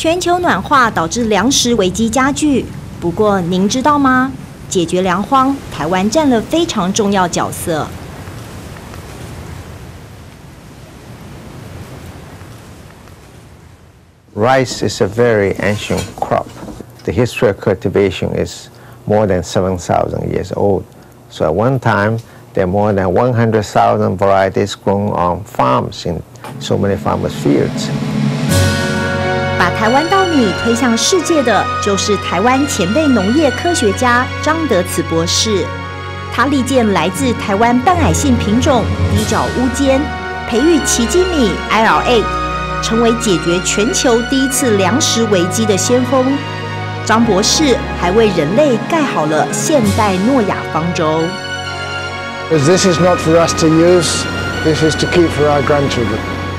全球暖化导致粮食危机加剧，不过您知道吗？解决粮荒，台湾占了非常重要角色。 Rice is a very ancient crop. The history of cultivation is more than 7,000 years old. So at one time, there are more than 100,000 varieties grown on farms in so many farmers' fields. 把台湾稻米推向世界的，就是台湾前辈农业科学家张德慈博士。他力荐来自台湾半矮性品种低角乌尖，培育奇迹米 IR8， 成为解决全球第一次粮食危机的先锋。张博士还为人类盖好了现代诺亚方舟。 This is not for us to use, this is to keep for our grandchildren.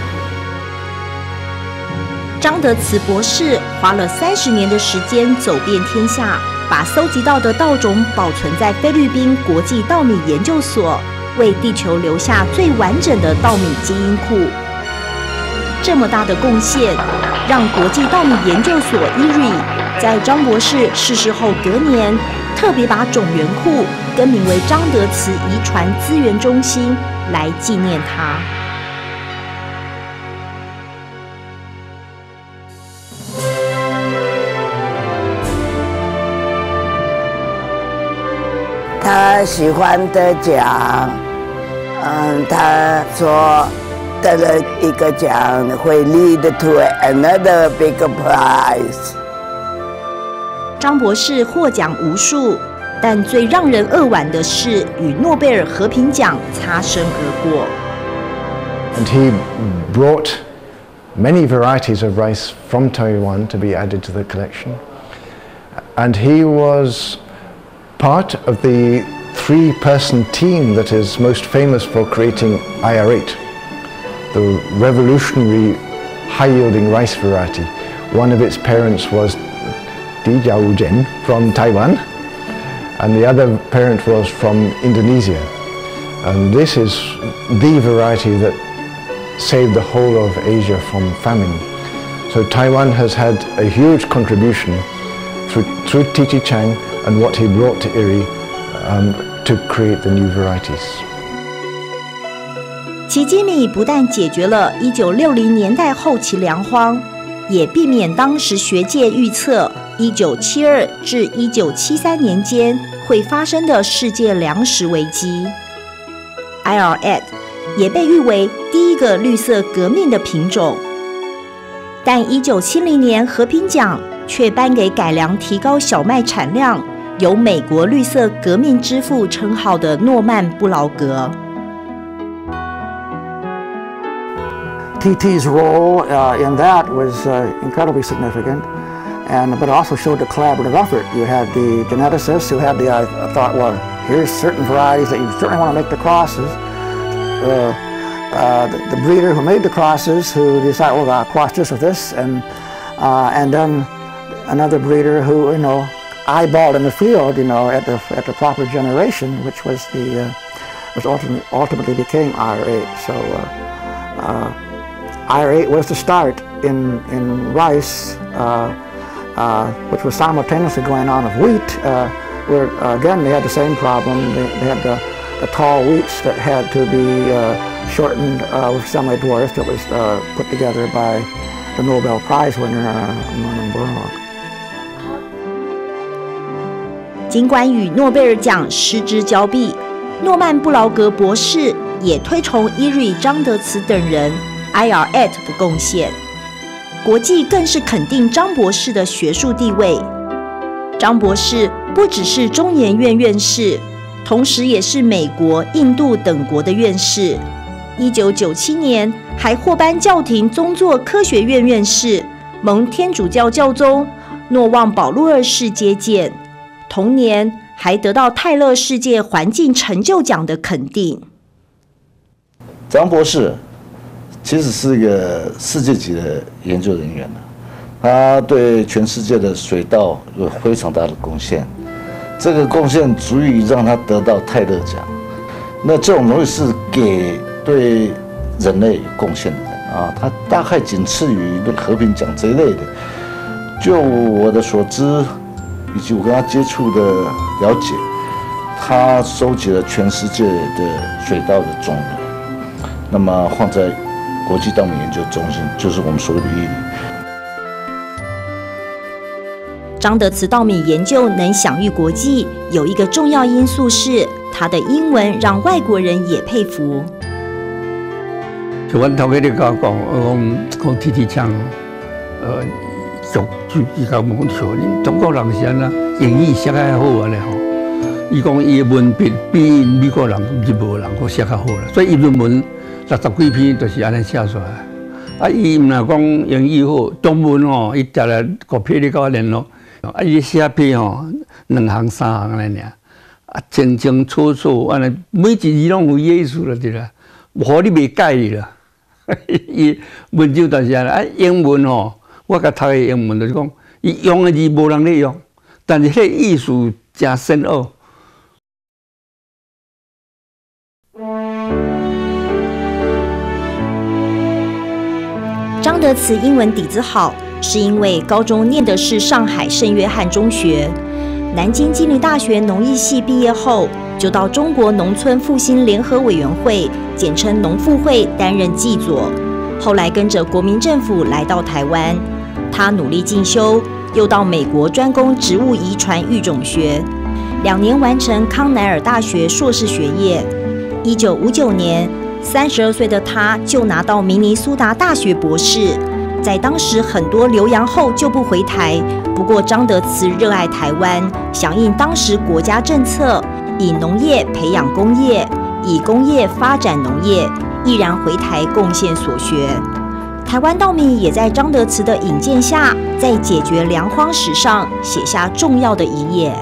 张德慈博士花了30年的时间走遍天下，把搜集到的稻种保存在菲律宾国际稻米研究所，为地球留下最完整的稻米基因库。这么大的贡献，让国际稻米研究所 IRRI 在张博士逝世后隔年，特别把种源库更名为张德慈遗传资源中心，来纪念他。 他喜欢得奖，他说得了一个奖会 lead to another big prize。 张博士获奖无数，但最让人扼腕的是与诺贝尔和平奖擦身而过。 And he brought many varieties of rice from Taiwan to be added to the collection. And he was part of the 3-person team that is most famous for creating IR8, the revolutionary high-yielding rice variety. One of its parents was Di Jiao Zhen from Taiwan, and the other parent was from Indonesia. And this is the variety that saved the whole of Asia from famine. So Taiwan has had a huge contribution through Titi Chang and what he brought to IRRI to create the new varieties. 奇迹米不但解决了1960年代后期粮荒，也避免当时学界预测1972至1973年间会发生的世界粮食危机。IR8 也被誉为第一个绿色革命的品种，但1970年和平奖却颁给改良提高小麦产量、有美国绿色革命之父称号的诺曼布劳格。 TT's role in that was incredibly significant, but also showed a collaborative effort. You had the geneticists who had the thought, well, here's certain varieties that you certainly want to make the crosses. The breeder who made the crosses who decided, well, I'll cross this with this, and then another breeder who, eyeballed in the field, at the proper generation, which was which ultimately became IR8. So IR8 was the start in rice, which was simultaneously going on with wheat, where again they had the same problem. They had the tall wheats that had to be shortened with semi-dwarf that was put together by the Nobel Prize winner Norman Borlaug. 尽管与诺贝尔奖失之交臂，诺曼布劳格博士也推崇IRRI张德慈等人 IR8 的贡献，国际更是肯定张博士的学术地位。张博士不只是中研院院士，同时也是美国、印度等国的院士。1997年还获颁教廷宗座科学院院士、蒙天主教教宗诺旺保禄2世接见。同年还得到泰勒世界环境成就奖的肯定。 张博士其实是一个世界级的研究人员，他对全世界的水稻有非常大的贡献，这个贡献足以让他得到泰勒奖。那这种东西是给对人类有贡献的人啊，他大概仅次于和平奖这一类的。 就我的所知，以及我跟他接触的了解，他收集了全世界的水稻的种源，那么放在国际稻米研究中心，就是我们所谓的伊犁。 张德慈稻米研究能享誉国际，有一个重要因素是他的英文让外国人也佩服。 就阮头家咧甲我讲天天讲就伊甲我讲笑，恁中国人是安那英语写较好安尼吼。伊讲伊的文笔比美国人、日本人佫写较好啦，所以伊论文60几篇都是安尼写出来。伊毋若讲英语好，中文伊定来个批咧甲我联络。伊写批2行3行安尼尔，清清楚楚安尼，每一字拢有意思了，对啦，互你袂介意啦。伊文章就是安尼，英文我甲读的英文就是讲，伊用的字无人咧用，但是迄意思真深奥。 张德慈英文底子好，是因为高中念的是上海圣约翰中学，南京经理大学农艺系毕业后，就到中国农村复兴联合委员会，简称农复会担任技佐。后来跟着国民政府来到台湾，他努力进修，又到美国专攻植物遗传育种学，2年完成康奈尔大学硕士学业。1959年，32岁的他就拿到明尼苏达大学博士。在当时很多留洋后就不回台，不过张德慈热爱台湾，响应当时国家政策，以农业培养工业，以工业发展农业，毅然回台贡献所学。台湾稻米也在张德慈的引荐下，在解决粮荒史上写下重要的一页。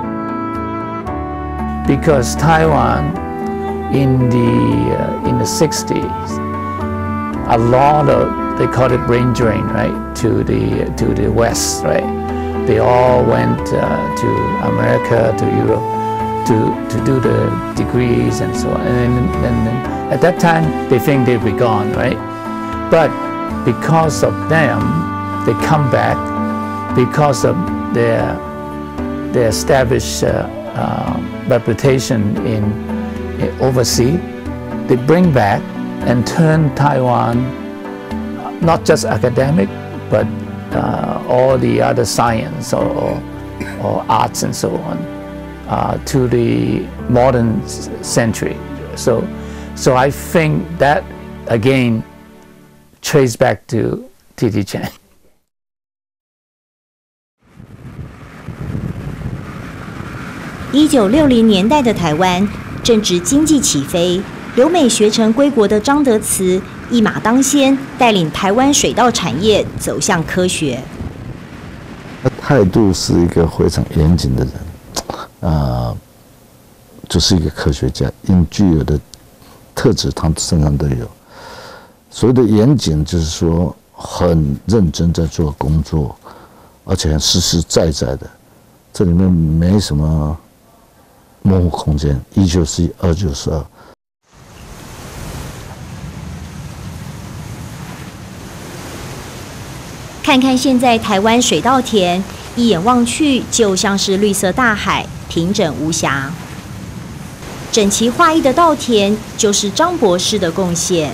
Because Taiwan in the 60s, a lot of they call it brain drain, right, to the west, right. They all went to America, to Europe, to do the degrees and so on. And at that time, they think they'd be gone, right? But because of them, they come back because of their established reputation in overseas. They bring back and turn Taiwan, not just academic, but all the other science or arts and so on, to the modern century. So I think that again trace back to T.T. Chang. 1960年代的台湾正值经济起飞，留美学成归国的张德慈一马当先，带领台湾水稻产业走向科学。 他态度是一个非常严谨的人，就是一个科学家，应具有的特质他身上都有。所谓的严谨，就是说很认真在做工作，而且很实实在在的，这里面没什么模糊空间，1就是1，2就是2。 看看现在台湾水稻田，一眼望去就像是绿色大海，平整无瑕。整齐划一的稻田，就是张博士的贡献。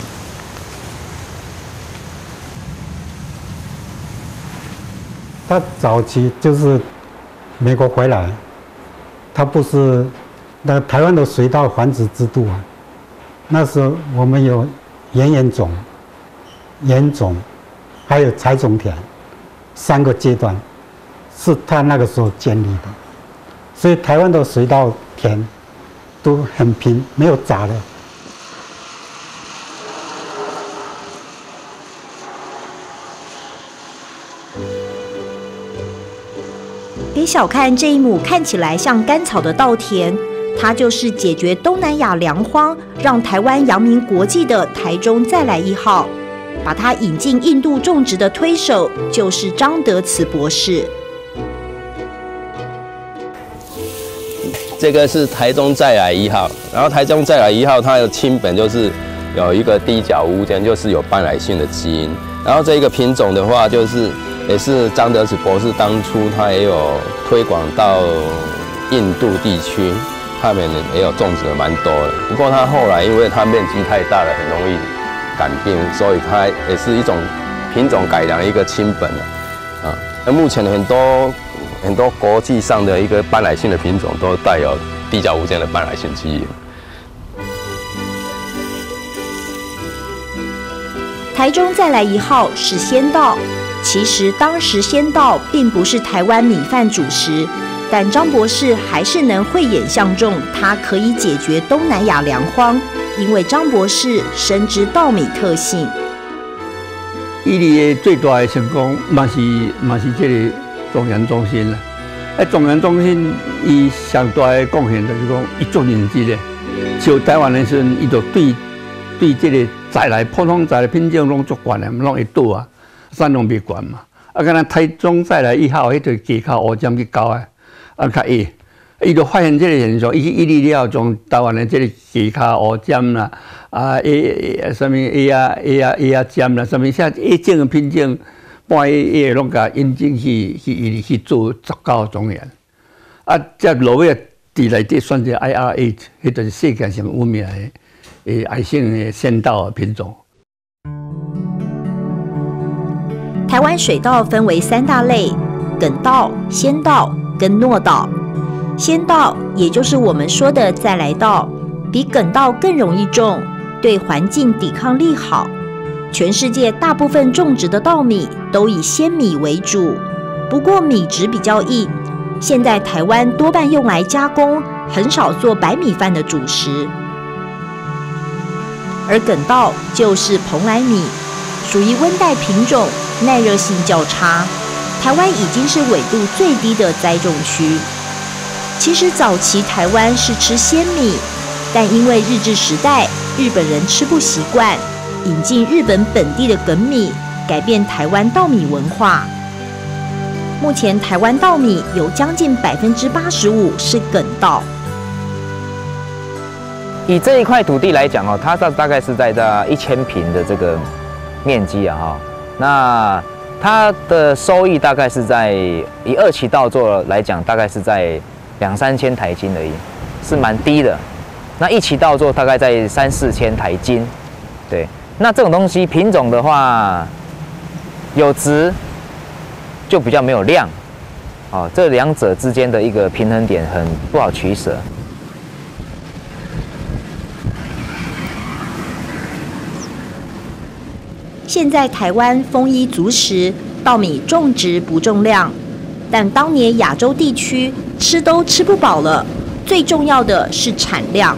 他早期就是美国回来，他不是那台湾的水稻繁殖制度啊。那时候我们有原种、原种，还有采种田3个阶段，是他那个时候建立的。所以台湾的水稻田都很平，没有杂的。 别小看这一亩看起来像干草的稻田，它就是解决东南亚粮荒，让台湾扬名国际的台中再来1号。把它引进印度种植的推手就是张德慈博士。 这个是台中再来1号，然后台中再来1号，它的亲本就是有一个低脚乌，就是有半来性的基因。然后这个品种的话，就是也是张德慈博士当初他也有推广到印度地区，他们也有种植的蛮多的。不过他后来因为它面积太大了，很容易感病，所以它也是一种品种改良的一个亲本啊。那目前很多国际上的一个半矮性的品种都带有地角乌间的半矮性基因。 台中再来1号是仙稻，其实当时仙稻并不是台湾米饭主食，但张博士还是能慧眼相中，它可以解决东南亚粮荒，因为张博士深知稻米特性。 伊犁的最大的成功，嘛是这个中央中心啦。中央中心伊上大的贡献就是讲，伊做认真的，像台湾的时阵，伊就对这个再来普通再来品种拢足悬的，拢会倒啊，产量袂悬嘛。啊，敢若台中再来1号，迄个价靠乌针去搞啊，较矮。伊就发现这个现象，伊哩了从台湾的这个价靠乌针啦，什么 A 针啦，什么像A种的品种，半夜拢甲引进去做19种样。啊，这落尾伫内底选择 IR8， 迄就是世界上有名的矮性的仙稻品种。 台湾水稻分为3大类：粳稻、仙稻跟糯稻。仙稻也就是我们说的再来稻，比粳稻更容易种，对环境抵抗力好。全世界大部分种植的稻米都以鲜米为主，不过米质比较硬，现在台湾多半用来加工，很少做白米饭的主食。而粳稻就是蓬莱米，属于温带品种，耐热性较差。台湾已经是纬度最低的栽种区。其实早期台湾是吃鲜米，但因为日治时代日本人吃不习惯，引进日本本地的粳米，改变台湾稻米文化。目前台湾稻米有将近85%是粳稻。 以这一块土地来讲哦，它大概是在1000坪的这个面积啊哈，那它的收益大概是在以2期稻作来讲，大概是在2-3千台斤而已，是蛮低的。那1期稻作大概在3-4千台斤，对。那这种东西品种的话，有质就比较没有量，哦，这两者之间的一个平衡点很不好取舍。 现在台湾丰衣足食，稻米种植不重量，但当年亚洲地区吃都吃不饱了，最重要的是产量。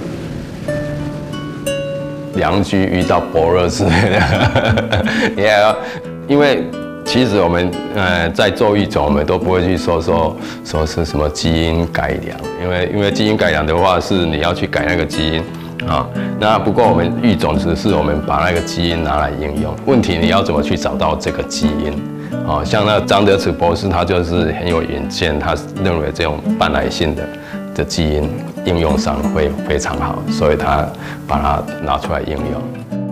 良居遇到伯乐之类的，因为其实我们在做育种，我们都不会去说是什么基因改良，因为基因改良的话是你要去改那个基因。啊，那不过我们育种只是我们把那个基因拿来应用，问题你要怎么去找到这个基因？啊，像那张德慈博士他就是很有远见，他认为这种半矮性的基因应用上会非常好，所以他把它拿出来应用。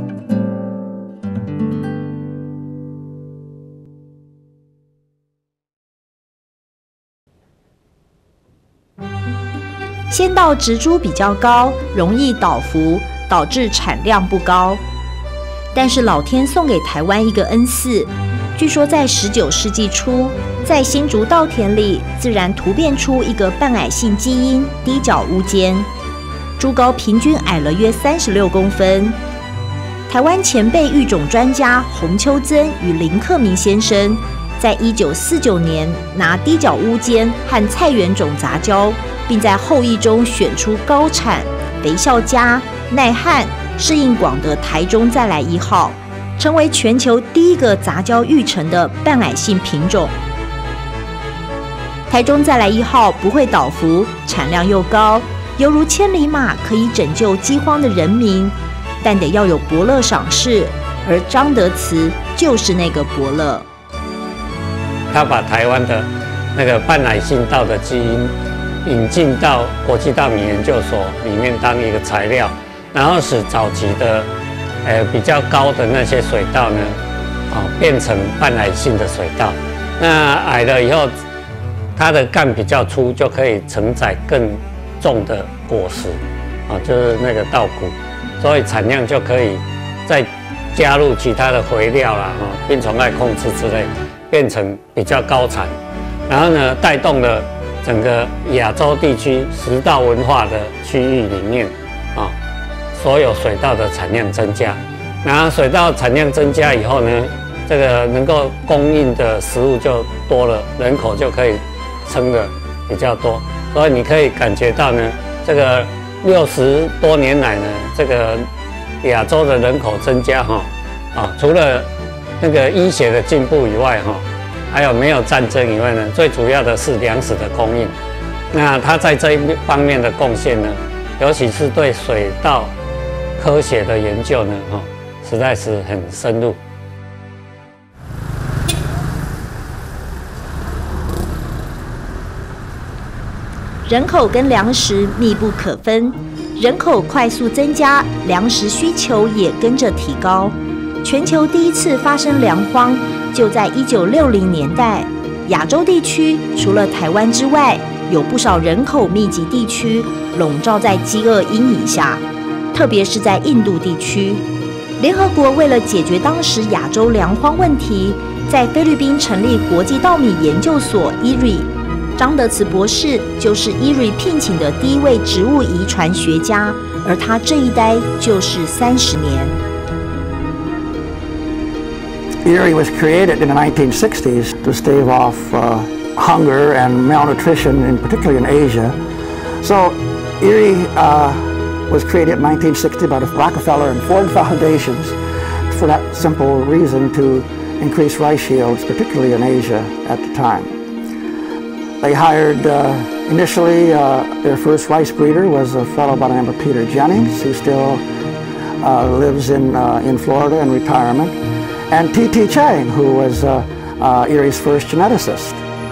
仙稻植株比较高，容易倒伏，导致产量不高。但是老天送给台湾一个恩赐，据说在19世纪初，在新竹稻田里自然突变出一个半矮性基因低角乌间，株高平均矮了约36公分。台湾前辈育种专家洪秋增与林克明先生，在1949年拿低角乌间和菜园种杂交，并在后裔中选出高产、肥效佳、耐旱、适应广的台中再来1号，成为全球第一个杂交育成的半矮性品种。台中再来1号不会倒伏，产量又高，犹如千里马，可以拯救饥荒的人民，但得要有伯乐赏识，而张德慈就是那个伯乐。 他把台湾的那个半矮性稻的基因引进到国际稻米研究所里面当一个材料，然后使早期的比较高的那些水稻呢，变成半矮性的水稻。 那矮了以后，它的干比较粗，就可以承载更重的果实，就是那个稻谷，所以产量就可以再加入其他的肥料啦，病虫害控制之类，变成比较高产。然后呢，带动了整个亚洲地区食稻文化的区域里面，所有水稻的产量增加。然后水稻产量增加以后呢，这个能够供应的食物就多了，人口就可以撑得比较多。所以你可以感觉到呢，这个60多年来呢，这个亚洲的人口增加除了那个医学的进步以外还有没有战争以外呢，最主要的是粮食的供应。那它在这一方面的贡献呢，尤其是对水稻科学的研究呢，实在是很深入。 人口跟粮食密不可分，人口快速增加，粮食需求也跟着提高。全球第一次发生粮荒就在1960年代，亚洲地区除了台湾之外，有不少人口密集地区笼罩在饥饿阴影下，特别是在印度地区。联合国为了解决当时亚洲粮荒问题，在菲律宾成立国际稻米研究所 IRRI。张德慈博士就是 IRRI 聘请的第一位植物遗传学家，而他这一待就是30年。 IRRI was created in the 1960s to stave off hunger and malnutrition, particularly in Asia. So IRRI was created in 1960 by the Rockefeller and Ford Foundations for that simple reason, to increase rice yields, particularly in Asia at the time. They hired, initially, their first rice breeder was a fellow by the name of Peter Jennings, who still lives in Florida in retirement, and T.T. Chang, who was IRRI's first geneticist.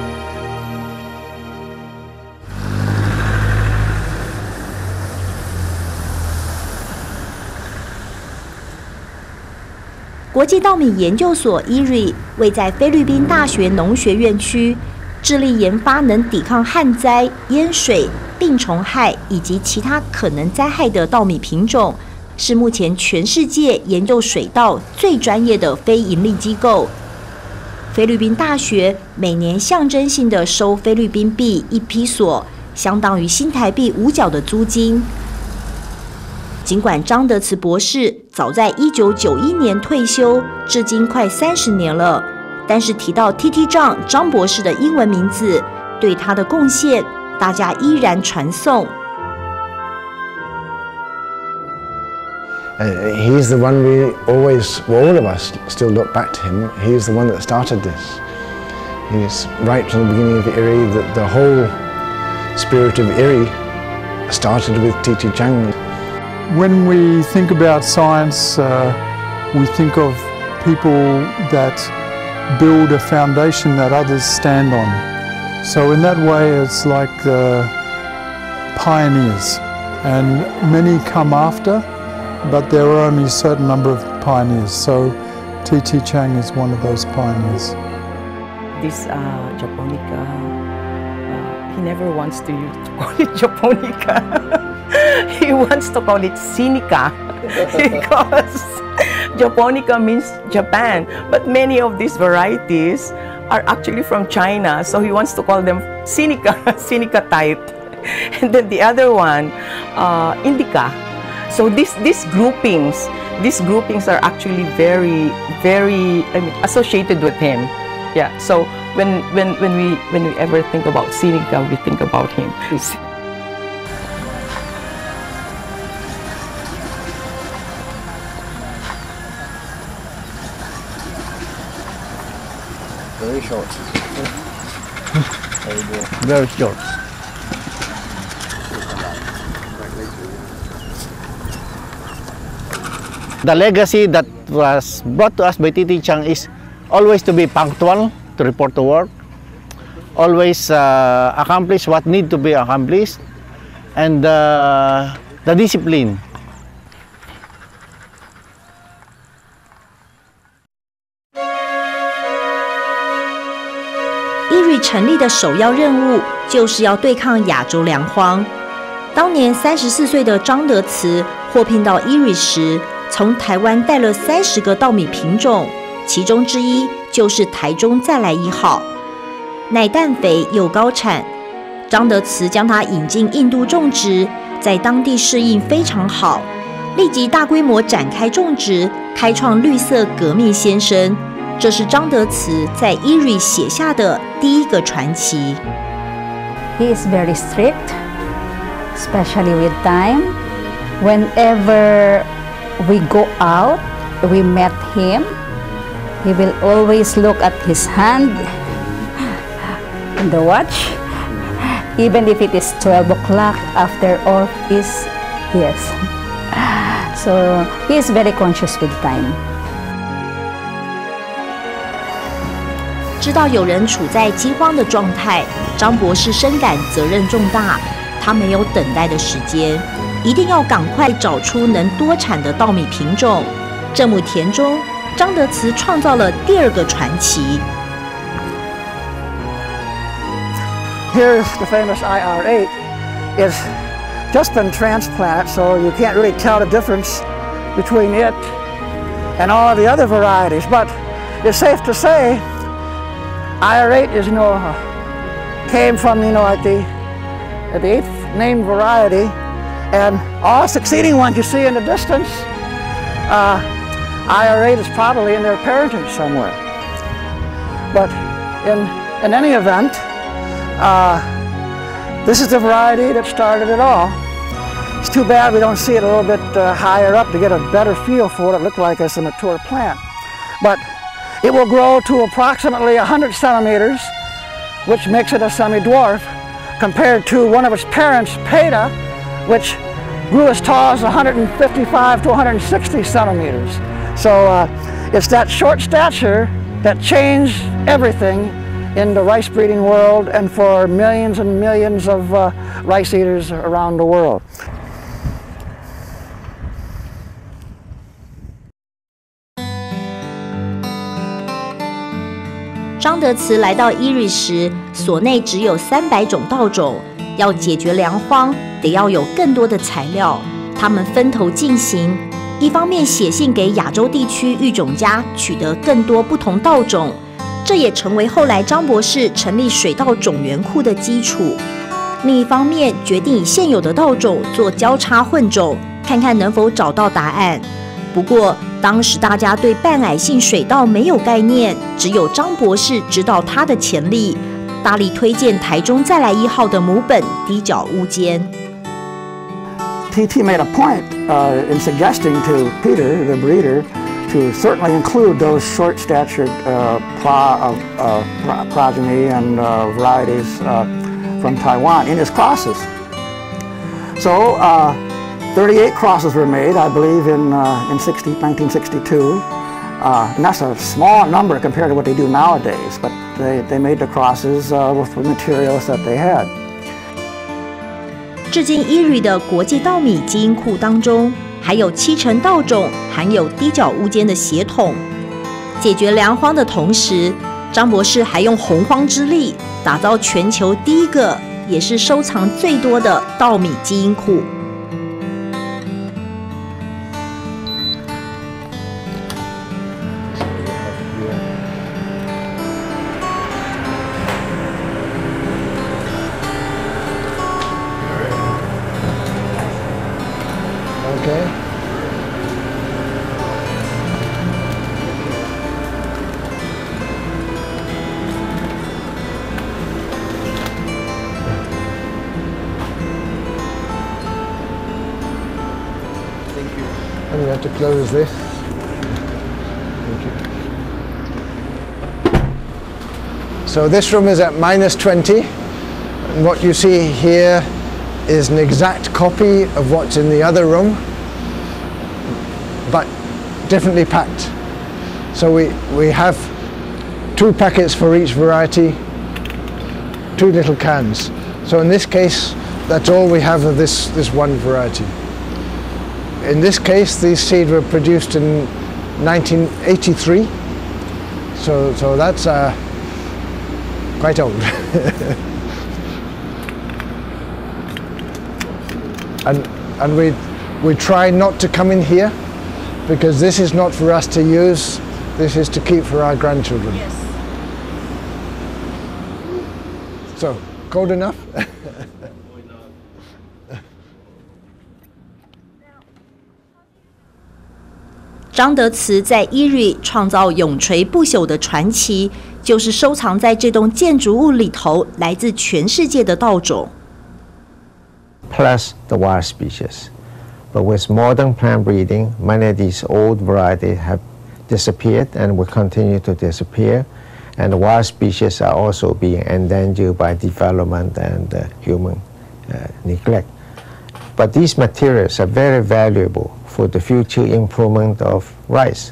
IRRI 国际稻米研究所 IRRI 位在菲律宾大学农学院区，致力研发能抵抗旱灾、淹水、病虫害以及其他可能灾害的稻米品种，是目前全世界研究水稻最专业的非营利机构。菲律宾大学每年象征性的收菲律宾币1批所，相当于新台币5角的租金。尽管张德慈博士早在1991年退休，至今快30年了，但是提到 T.T. Chang 张博士的英文名字，对他的贡献，大家依然传颂。 He's the one we always, all of us still look back to him. He's the one that started this. He's right from the beginning of IRRI, that the whole spirit of IRRI started with T.T. Chang. When we think about science, we think of people that build a foundation that others stand on. So in that way, it's like pioneers, and many come after, but there are only a certain number of pioneers. So T.T. Chang is one of those pioneers. This Japonica, he never wants to call it Japonica. He wants to call it Sinica because Japonica means Japan, but many of these varieties are actually from China, so he wants to call them Sinica, Sinica type. And then the other one, Indica. So these groupings are actually very associated with him. Yeah. So when we ever think about Sinica, we think about him. Very short. Very short. The legacy that was brought to us by T.T. Chang is always to be punctual, to report to work, always accomplish what need to be accomplished, and the discipline. ERI 成立的首要任务就是要对抗亚洲粮荒。当年34岁的张德慈获聘到ERI时，从台湾带了30个稻米品种，其中之一就是台中再来1号，奶蛋肥又高产。张德慈将它引进印度种植，在当地适应非常好，立即大规模展开种植，开创绿色革命先声。这是张德慈在 ERI 写下的第一个传奇。 He is very strict, especially with time. Whenever we go out, we met him. He will always look at his hand and the watch, even if it is 12 o'clock after all is yes. So he is very conscious with time. 知道有人处在饥荒的状态，张博士深感责任重大，他没有等待的时间，一定要赶快找出能多产的稻米品种。这亩田中，张德慈创造了第二个传奇。 Here's the famous IR8. It's just been transplanted, so you can't really tell the difference between it and all the other varieties. But it's safe to say, IR8 is, came from, at the 8th named variety, and all succeeding ones you see in the distance, IR8 is probably in their parentage somewhere. But in any event, this is the variety that started it all. It's too bad we don't see it a little bit higher up to get a better feel for what it looked like as a mature plant. But it will grow to approximately 100 centimeters, which makes it a semi-dwarf, compared to one of its parents, Peta, which grew as tall as 155 to 160 centimeters. So it's that short stature that changed everything in the rice breeding world and for millions and millions of rice eaters around the world. 张德慈来到ERI时，所内只有300种稻种，要解决粮荒，得要有更多的材料。他们分头进行，一方面写信给亚洲地区育种家，取得更多不同稻种，这也成为后来张博士成立水稻种源库的基础。另一方面，决定以现有的稻种做交叉混种，看看能否找到答案。不过，当时大家对半矮性水稻没有概念，只有张博士知道它的潜力，大力推荐台中再来1号的母本低角乌尖。 TT made a point in suggesting to Peter, the breeder, to certainly include those short-statured progeny and varieties from Taiwan in his crosses. So 38 crosses were made, I believe, in 1962. And that's a small number compared to what they do nowadays, but they made the crosses with the materials that they had. 至今 ERI 的国际稻米基因库当中，还有70%稻种含有低角乌尖的血统。解决粮荒的同时，张博士还用洪荒之力打造全球第一个，也是收藏最多的稻米基因库。 And you have to close this. Thank you. So this room is at -20, and what you see here is an exact copy of what's in the other room, but differently packed. So we have 2 packets for each variety, 2 little cans. So in this case, that's all we have of this one variety. In this case, these seeds were produced in 1983. So that's quite old. and we try not to come in here because this is not for us to use. This is to keep for our grandchildren. Yes. So, cold enough? 张德慈在 Erie 创造永垂不朽的传奇，就是收藏在这栋建筑物里头来自全世界的稻种。 Plus the wild species. But with modern plant breeding, many of these old varieties have disappeared and will continue to disappear. And the wild species are also being endangered by development and human neglect. But these materials are very valuable for the future improvement of rice.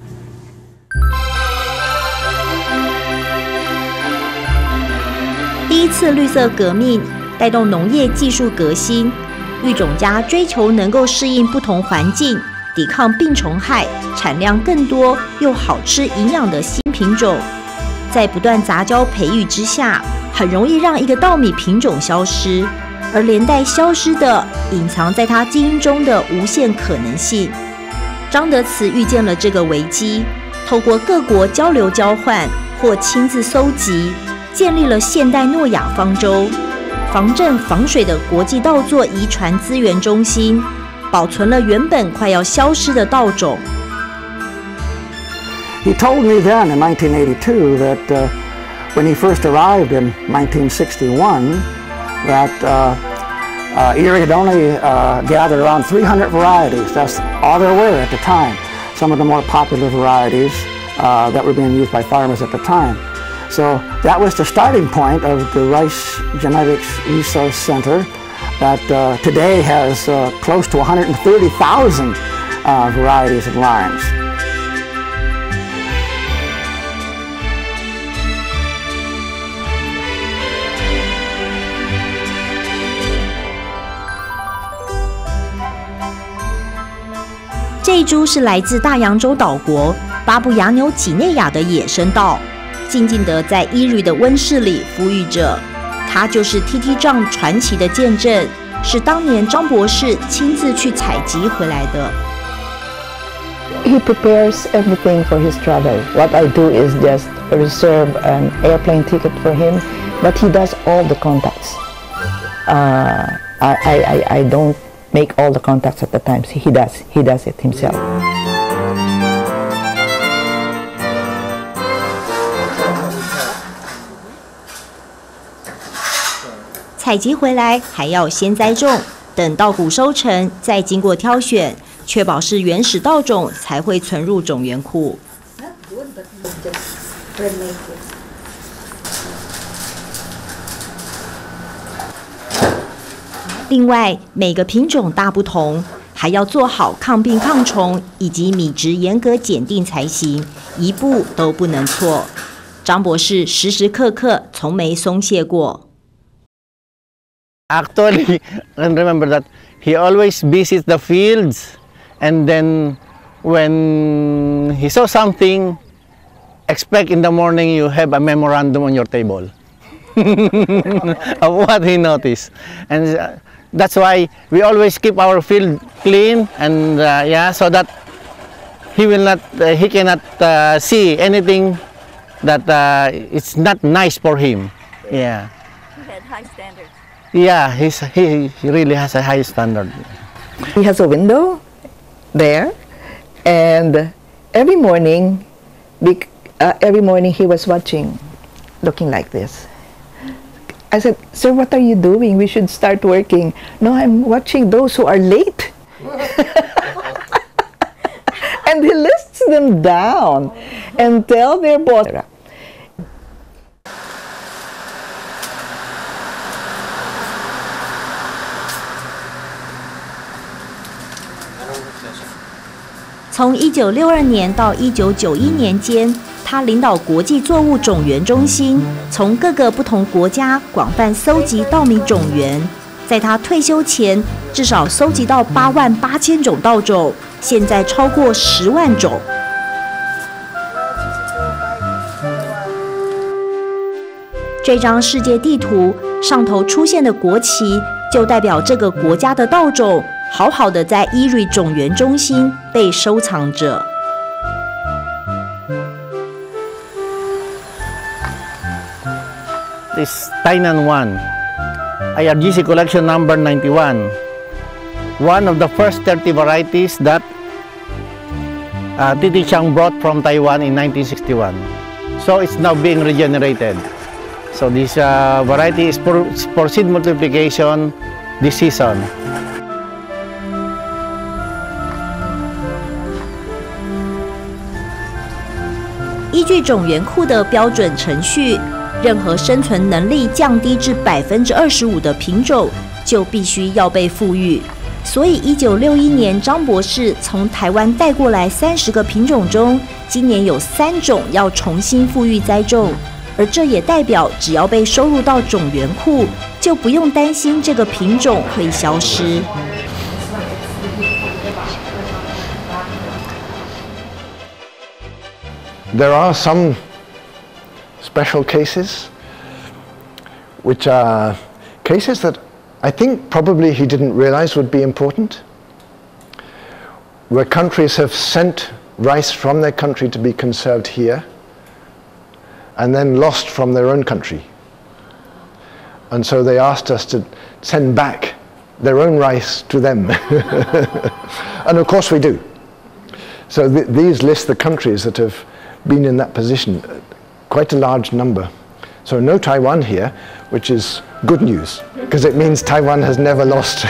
第一次绿色革命带动农业技术革新，育种家追求能够适应不同环境、抵抗病虫害、产量更多又好吃营养的新品种。在不断杂交培育之下，很容易让一个稻米品种消失，而连带消失的隐藏在它基因中的无限可能性。张德慈预见了这个危机，透过各国交流交换或亲自搜集，建立了现代诺亚方舟，防震防水的国际稻作遗传资源中心，保存了原本快要消失的稻种。 He told me then in 1982 that when he first arrived in 1961, that Erie had only gathered around 300 varieties. That's all there were at the time. Some of the more popular varieties that were being used by farmers at the time. So that was the starting point of the Rice Genetics Resource Center that today has close to 130,000 varieties of lines. 这一株是来自大洋洲岛国巴布亚纽几内亚的野生稻，静静地在Erie的温室里孵育着。它就是 TT 丈传奇的见证，是当年张博士亲自去采集回来的。 He prepares everything for his travel. What I do is just reserve an airplane ticket for him, but he does all the contacts. I don't make all the contacts at the times. He does it himself. 采集回来还要先栽种，等稻谷收成，再经过挑选，确保是原始稻种才会存入种源库。另外，每个品种大不同，还要做好抗病抗虫以及米质严格检定才行，一步都不能错。张博士时时刻刻从没松懈过。 Actually, I remember that he always visits the fields, and then when he saw something, expect in the morning you have a memorandum on your table of what he noticed, and that's why we always keep our field clean, and so that he cannot see anything that it's not nice for him. Yeah. He had high standards. Yeah, he really has a high standard. He has a window there, and every morning he was watching, looking like this. I said, "Sir, what are you doing? We should start working." "No, I'm watching those who are late." And he lists them down and tell their boss. 从1962年到1991年间，他领导国际作物种源中心，从各个不同国家广泛搜集稻米种源。在他退休前，至少搜集到88000种稻种，现在超过10万种。 这张世界地图上头出现的国旗，就代表这个国家的稻种好好的在Erie种园中心被收藏着。 This Tainan 1, IRGC collection number 91, one of the first 30 varieties that T.T. Chang brought from Taiwan in 1961. So it's now being regenerated. So this variety is for seed multiplication this season. 依据种园库的标准程序，任何生存能力降低至25%的品种，就必须要被复育。所以1961年，张博士从台湾带过来30个品种中，今年有3种要重新复育栽种，而这也代表只要被收入到种园库，就不用担心这个品种会消失。 There are some special cases, which are cases that I think probably he didn't realize would be important, where countries have sent rice from their country to be conserved here and then lost from their own country. And so they asked us to send back their own rice to them. And of course we do. So these list the countries that have been in that position, quite a large number. So no Taiwan here, which is good news, because it means Taiwan has never lost.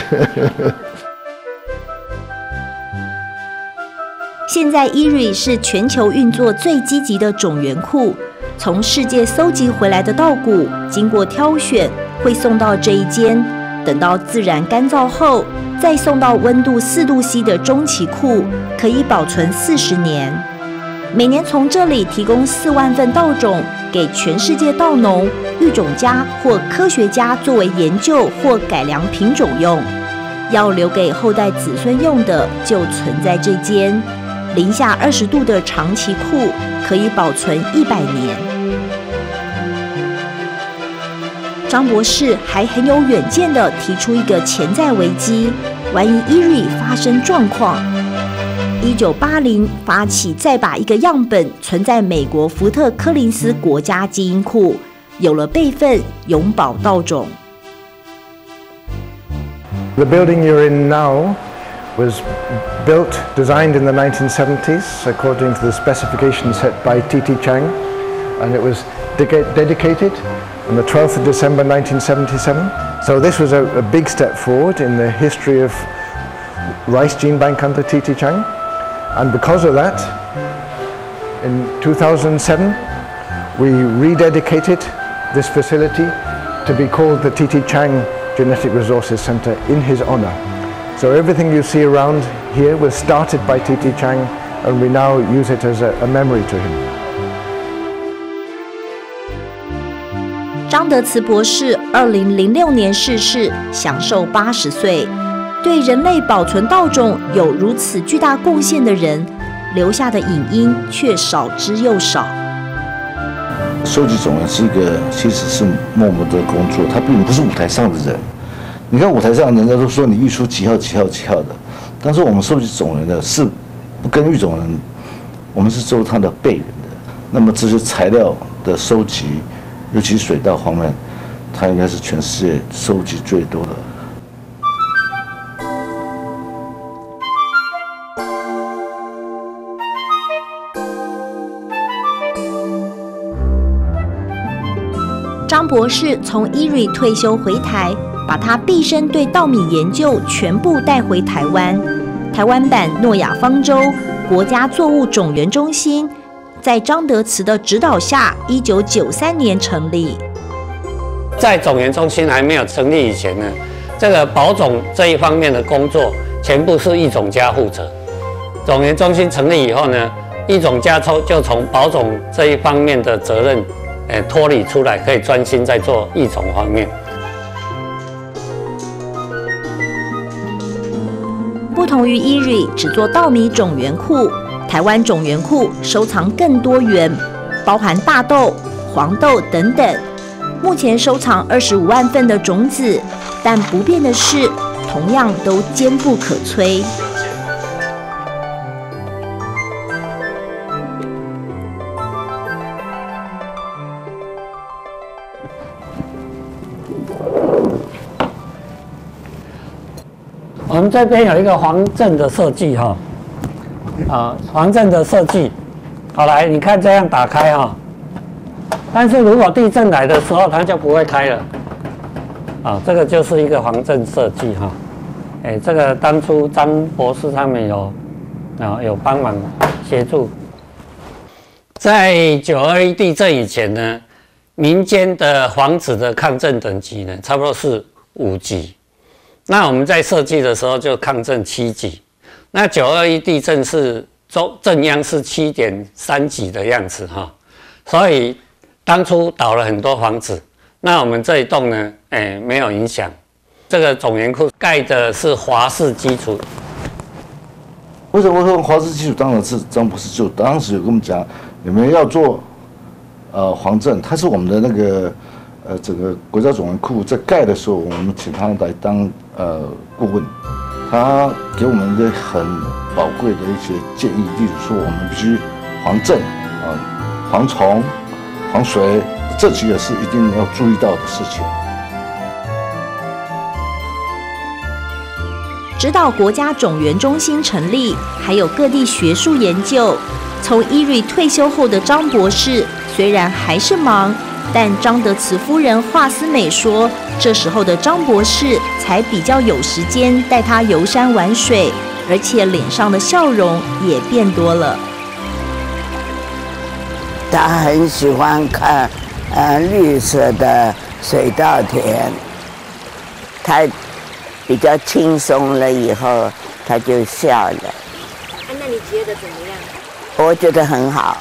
现在Erie是全球运作最积极的种园库，从世界搜集回来的稻谷，经过挑选，会送到这一间，等到自然干燥后，再送到温度4度C 的中期库，可以保存40年。每年从这里提供4万份稻种给全世界稻农、育种家或科学家作为研究或改良品种用。要留给后代子孙用的，就存在这间零下20度的长期库，可以保存100年。张博士还很有远见地提出一个潜在危机，万一Erie发生状况。1980发起再把一个样本存在美国福特柯林斯国家基因库，有了备份永保稻种。 The building you're in now was designed in the 1970s according to the specifications set by T.T. Chang, and it was dedicated on the 12th of December 1977. So this was a big step forward in the history of rice gene bank under T.T. Chang. And because of that, in 2007, we rededicated this facility to be called the T.T. Chang Genetic Resources Center in his honor. So everything you see around here was started by T.T. Chang, and we now use it as a memory to him. 张德慈博士2006年逝世，享寿80岁。对人类保存稻种有如此巨大贡献的人，留下的影音却少之又少。 收集种源是一个其实是默默的工作，他并不是舞台上的人。你看舞台上人家都说你育出几号几号几号的，但是我们收集种源的是不跟育种人，我们是收他的备源的。那么这些材料的收集，尤其水稻方面，它应该是全世界收集最多的。 张博士从Erie退休回台，把他毕生对稻米研究全部带回台湾。台湾版诺亚方舟国家作物种源中心，在张德慈的指导下，1993年成立。 在种源中心还没有成立以前呢，这个保种这一方面的工作全部是育种家负责。种源中心成立以后呢，育种家就从保种这一方面的责任脱离出来，可以专心在做育种方面。 不同于Erie只做稻米种源库，台湾种源库收藏更多元，包含大豆、黄豆等等。 目前收藏25万份的种子，但不变的是，同样都坚不可摧。 我们这边有一个防震的设计哈，防震的设计，好来，你看这样打开哈，但是如果地震来的时候，它就不会开了，这个就是一个防震设计哈，这个当初张博士他们有帮忙协助，在921地震以前呢，民间的房子的抗震等级呢，差不多是5级。那我们在设计的时候就抗震7级，那921地震是震央是7.3级的样子哈，所以当初倒了很多房子，那我们这一栋呢，没有影响。这个总源库盖的是华氏基础。 为什么说华氏基础？当然是张博士就当时有跟我们讲，你们要做防震，它是我们的那个整个国家总源库在盖的时候，我们请他来当顾问，他给我们的很宝贵的一些建议，例如说我们必须防震防虫、防水，这几个是一定要注意到的事情。 直到国家种源中心成立，还有各地学术研究。从Erie退休后的张博士，虽然还是忙，但张德慈夫人华思美说，这时候的张博士才比较有时间带他游山玩水，而且脸上的笑容也变多了。 他很喜欢看绿色的水稻田，他比较轻松了以后，他就笑了。 那你觉得怎么样？ 我觉得很好。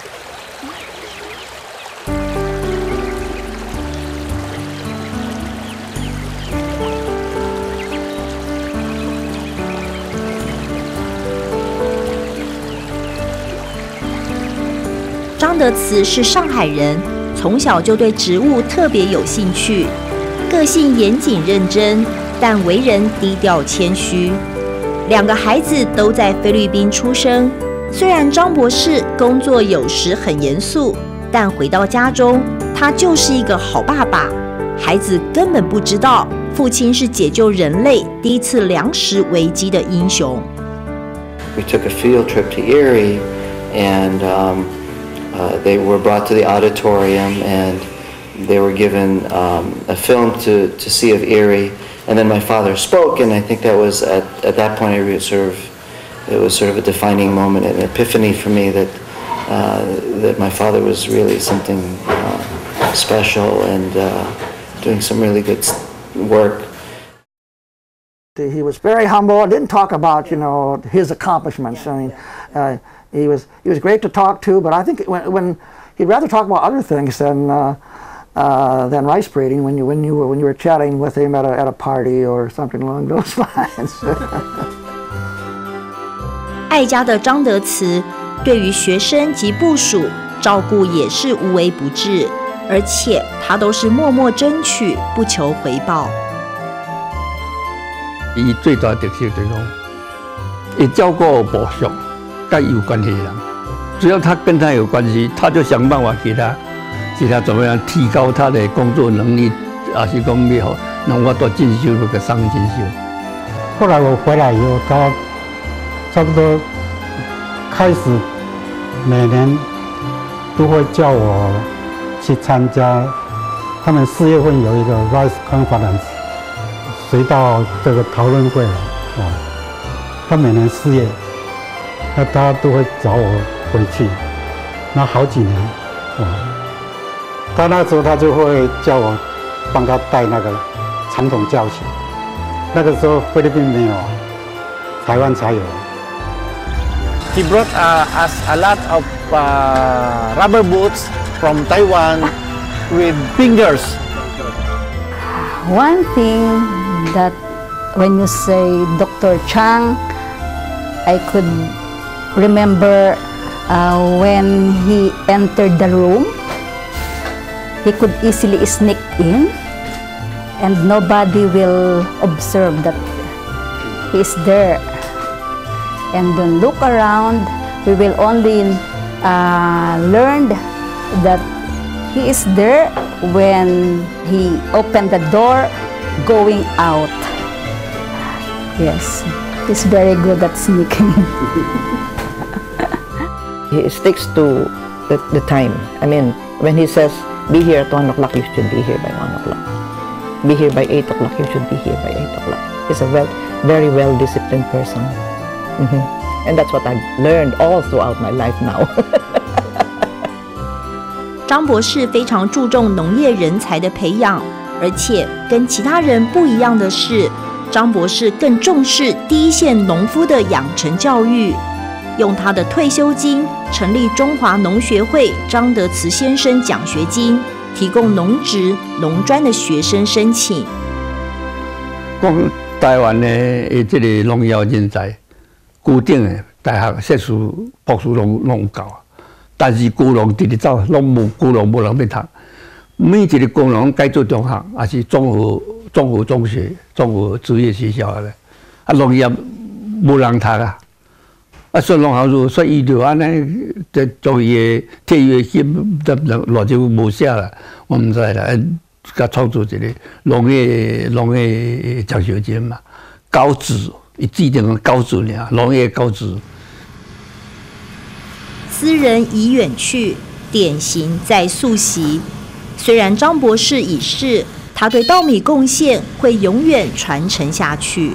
张德慈是上海人，从小就对植物特别有兴趣，个性严谨认真，但为人低调谦虚。2个孩子都在菲律宾出生，虽然张博士工作有时很严肃，但回到家中，他就是一个好爸爸。孩子根本不知道，父亲是解救人类第一次粮食危机的英雄。 We took a field trip to Erie, and they were brought to the auditorium, and they were given a film to see of Erie. And then my father spoke, and I think that was at that point it was sort of a defining moment, an epiphany for me that my father was really something special and doing some really good work. He was very humble. Didn't talk about his accomplishments. I mean, he was great to talk to, but I think when he'd rather talk about other things than rice breeding when you were chatting with him at a party or something along those lines. 爱家的张德慈对于学生及部属照顾也是无微不至，而且他都是默默争取，不求回报。 伊最大的特色就是讲，会照顾部属跟有关系的人，只要他跟他有关系，他就想办法给他怎么样提高他的工作能力，还是讲也好，让我多进修那个上进修。 后来我回来以后，他差不多开始每年都会叫我去参加他们4月份有一个 Rice Conference 水稻这个讨论会他每年4月，那他都会找我回去，那好几年他那时候他就会叫我帮他带那个传统教学，那个时候菲律宾没有，台湾才有。 He brought us a lot of rubber boots from Taiwan with fingers. One thing that when you say Dr. Chang, I could remember when he entered the room. he could easily sneak in, and nobody will observe that he is there. And then look around, we will only learn that he is there when he opened the door going out. Yes, he's very good at sneaking. He sticks to the time. I mean, when he says, be here at 1 o'clock, you should be here by 1 o'clock. Be here by 8 o'clock, you should be here by 8 o'clock. He's a very well-disciplined person. And that's what I've learned all throughout my life now. 张博士非常注重农业人才的培养，而且跟其他人不一样的是，张博士更重视第一线农夫的养成教育，用他的退休金成立中华农学会张德慈先生奖学金，提供农职、农专的学生申请。 讲台湾的这个农业人才，固定的大学硕士、博士拢有够，但是高农直直走，拢无高农无人要读。每一个高农该做中学，也是综合中学、综合职业学校的，啊，农业无人读啊。啊，所以农学如，所以伊就安尼，在作业退约金落就无写啦，我唔知啦，甲创作一个农业奖学金嘛，高职，伊制定个高职尔，农业高职。 斯人已远去，典型在溯习。虽然张博士已逝，他对稻米贡献会永远传承下去。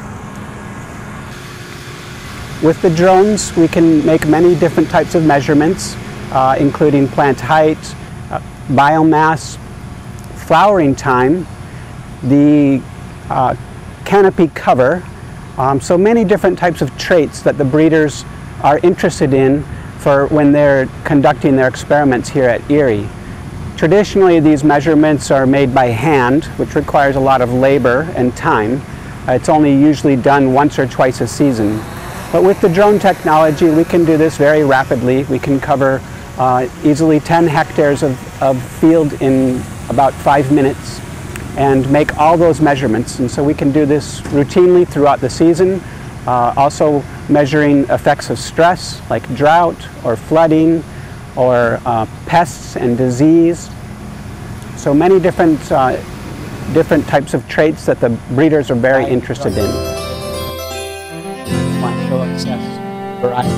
With the drones, we can make many different types of measurements, including plant height, biomass, flowering time, the canopy cover, so many different types of traits that the breeders are interested in for when they're conducting their experiments here at Erie. Traditionally, these measurements are made by hand, which requires a lot of labor and time. It's only usually done once or twice a season. But with the drone technology, we can do this very rapidly. We can cover easily 10 hectares of field in about 5 minutes and make all those measurements. And so we can do this routinely throughout the season, also measuring effects of stress like drought or flooding or pests and disease. So many different types of traits that the breeders are very interested in. Variety.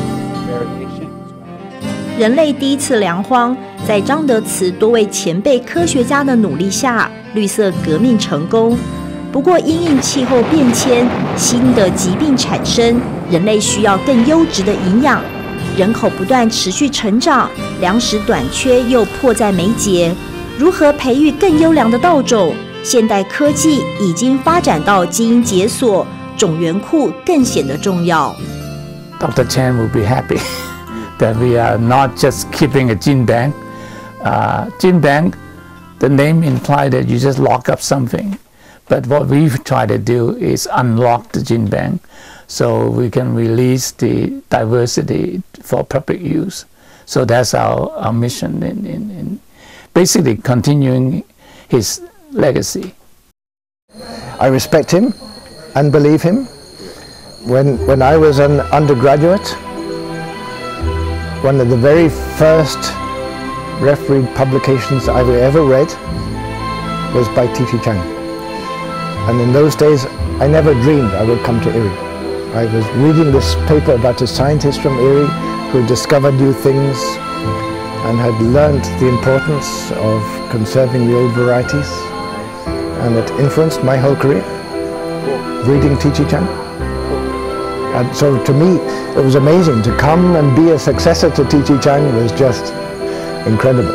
人类第一次粮荒，在张德慈多位前辈科学家的努力下，绿色革命成功。不过，因应气候变迁，新的疾病产生，人类需要更优质的营养，人口不断持续成长，粮食短缺又迫在眉睫。如何培育更优良的稻种？现代科技已经发展到基因解锁，种源库更显得重要。 Dr. Chen will be happy that we are not just keeping a gene bank. Gene bank, the name implies that you just lock up something. But what we try to do is unlock the gene bank so we can release the diversity for public use. So that's our mission in basically continuing his legacy. I respect him and believe him. When I was an undergraduate, one of the very first refereed publications I ever read was by T.T. Chang. And in those days, I never dreamed I would come to Erie. I was reading this paper about a scientist from Erie who discovered new things and had learned the importance of conserving the old varieties. And it influenced my whole career, reading T.T. Chang. And so to me, it was amazing to come and be a successor to T.T. Chang was just incredible.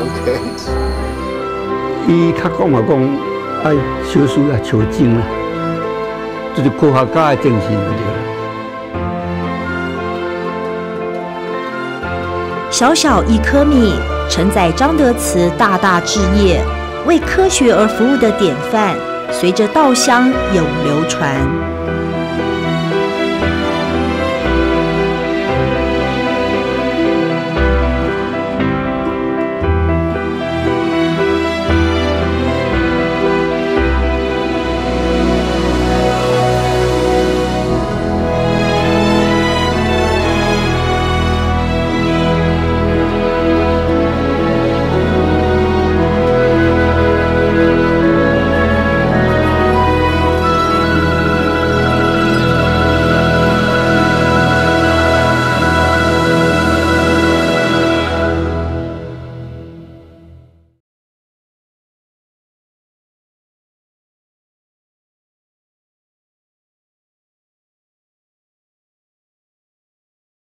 伊较讲嘛讲，爱小事啊，求精啊，就是科学家的精神就对了。 小小一颗米，承载张德慈大大志业，为科学而服务的典范，随着稻香永流传。